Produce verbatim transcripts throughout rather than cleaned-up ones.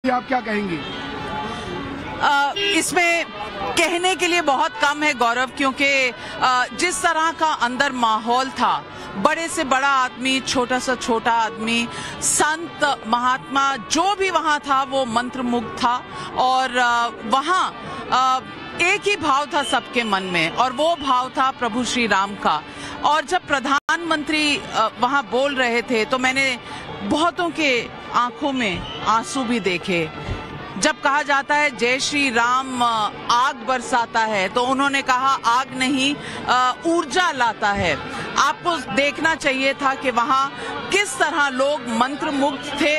आप क्या कहेंगी? आ, इसमें कहने के लिए बहुत कम है गौरव, क्योंकि जिस तरह का अंदर माहौल था, बड़े से बड़ा आदमी, छोटा सा छोटा आदमी, संत महात्मा, जो भी वहाँ था वो मंत्रमुग्ध था। और वहाँ एक ही भाव था सबके मन में, और वो भाव था प्रभु श्री राम का। और जब प्रधानमंत्री वहाँ बोल रहे थे तो मैंने बहुतों के आंखों में आंसू भी देखे। जब कहा जाता है जय श्री राम आग बरसाता है, तो उन्होंने कहा आग नहीं, ऊर्जा लाता है। आपको देखना चाहिए था कि वहाँ किस तरह लोग मंत्रमुग्ध थे।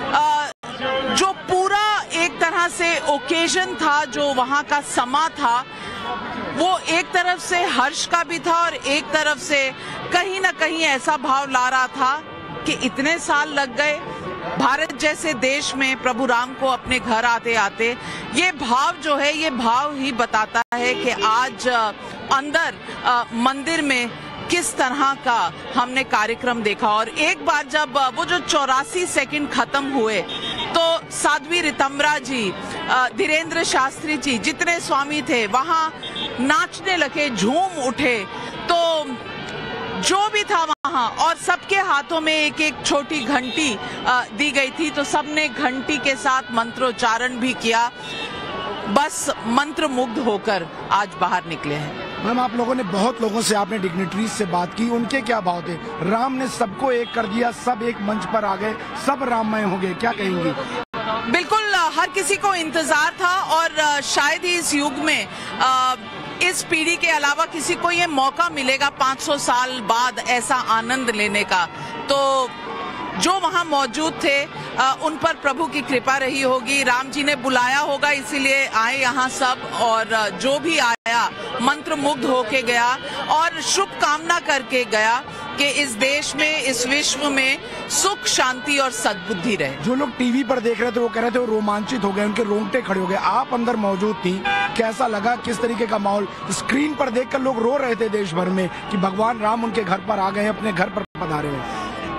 जो पूरा एक तरह से ओकेजन था, जो वहाँ का समा था, वो एक तरफ से हर्ष का भी था और एक तरफ से कहीं ना कहीं ऐसा भाव ला रहा था कि इतने साल लग गए भारत जैसे देश में प्रभु राम को अपने घर आते आते। ये भाव जो है, ये भाव ही बताता है कि आज अंदर मंदिर में किस तरह का हमने कार्यक्रम देखा। और एक बार जब वो जो चौरासी सेकंड खत्म हुए तो साध्वी रितंबरा जी, धीरेन्द्र शास्त्री जी, जितने स्वामी थे वहाँ नाचने लगे, झूम उठे। तो जो भी था वहाँ, और सबके हाथों में एक एक छोटी घंटी दी गई थी, तो सबने घंटी के साथ मंत्रोच्चारण भी किया। बस मंत्रमुग्ध होकर आज बाहर निकले हैं। मैम, आप लोगों ने, बहुत लोगों से आपने डिग्निटरीज से बात की, उनके क्या भाव थे? राम ने सबको एक कर दिया, सब एक मंच पर आ गए, सब राममय हो गए, क्या कहेंगी? बिल्कुल, हर किसी को इंतजार था, और शायद ही इस युग में इस पीढ़ी के अलावा किसी को ये मौका मिलेगा पाँच सौ साल बाद ऐसा आनंद लेने का। तो जो वहाँ मौजूद थे उन पर प्रभु की कृपा रही होगी। राम जी ने बुलाया होगा, इसीलिए आए यहाँ सब, और जो भी आया मंत्रमुग्ध होके गया और शुभ कामना करके गया कि इस देश में, इस विश्व में सुख, शांति और सद्बुद्धि रहे। जो लोग टीवी पर देख रहे थे वो कह रहे थे वो रोमांचित हो गए, उनके रोंगटे खड़े हो गए। आप अंदर मौजूद थी, कैसा लगा? किस तरीके का माहौल? स्क्रीन पर देखकर लोग रो रहे थे देश भर में कि भगवान राम उनके घर पर आ गए, अपने घर पर पधारे हैं।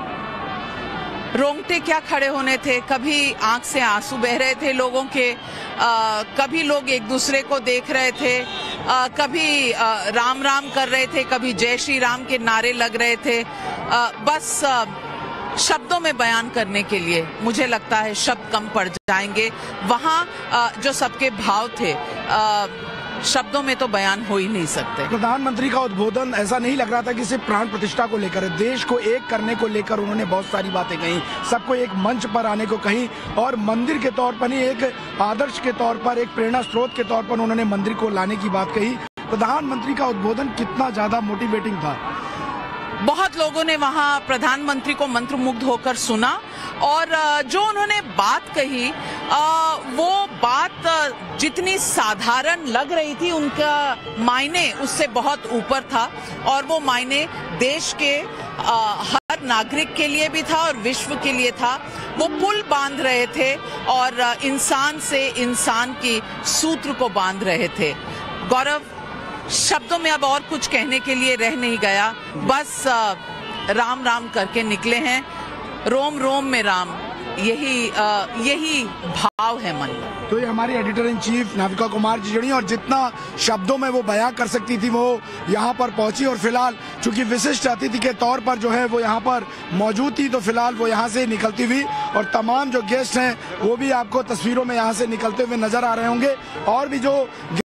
रोंगटे क्या खड़े होने थे, कभी आंख से आंसू बह रहे थे लोगों के, आ, कभी लोग एक दूसरे को देख रहे थे, आ, कभी आ, राम राम कर रहे थे, कभी जय श्री राम के नारे लग रहे थे। आ, बस आ, शब्दों में बयान करने के लिए मुझे लगता है शब्द कम पड़ जाएंगे। वहाँ जो सबके भाव थे, आ, शब्दों में तो बयान हो ही नहीं सकते। प्रधानमंत्री का उद्बोधन ऐसा नहीं लग रहा था कि सिर्फ प्राण प्रतिष्ठा को लेकर, देश को एक करने को लेकर उन्होंने बहुत सारी बातें कही, सबको एक मंच पर आने को कही, और मंदिर के तौर पर नहीं, एक आदर्श के तौर पर, एक प्रेरणा स्रोत के तौर पर उन्होंने मंदिर को लाने की बात कही। प्रधानमंत्री का उद्बोधन कितना ज्यादा मोटिवेटिंग था। बहुत लोगों ने वहाँ प्रधानमंत्री को मंत्रमुग्ध होकर सुना, और जो उन्होंने बात कही वो बात जितनी साधारण लग रही थी, उनका मायने उससे बहुत ऊपर था। और वो मायने देश के हर नागरिक के लिए भी था और विश्व के लिए था। वो पुल बांध रहे थे और इंसान से इंसान की सूत्र को बांध रहे थे। गौरव, शब्दों में अब और कुछ कहने के लिए रह नहीं गया, बस राम राम करके निकले हैं। रोम रोम में राम, यही आ, यही भाव है मन में। तो ये हमारी editor in chief Navika Kumar ji जुड़ी, और जितना शब्दों में वो बयां कर सकती थी वो यहाँ पर पहुंची। और फिलहाल चूंकि विशिष्ट अतिथि के तौर पर जो है वो यहाँ पर मौजूद थी, तो फिलहाल वो यहाँ से निकलती हुई, और तमाम जो गेस्ट हैं वो भी आपको तस्वीरों में यहाँ से निकलते हुए नजर आ रहे होंगे। और भी जो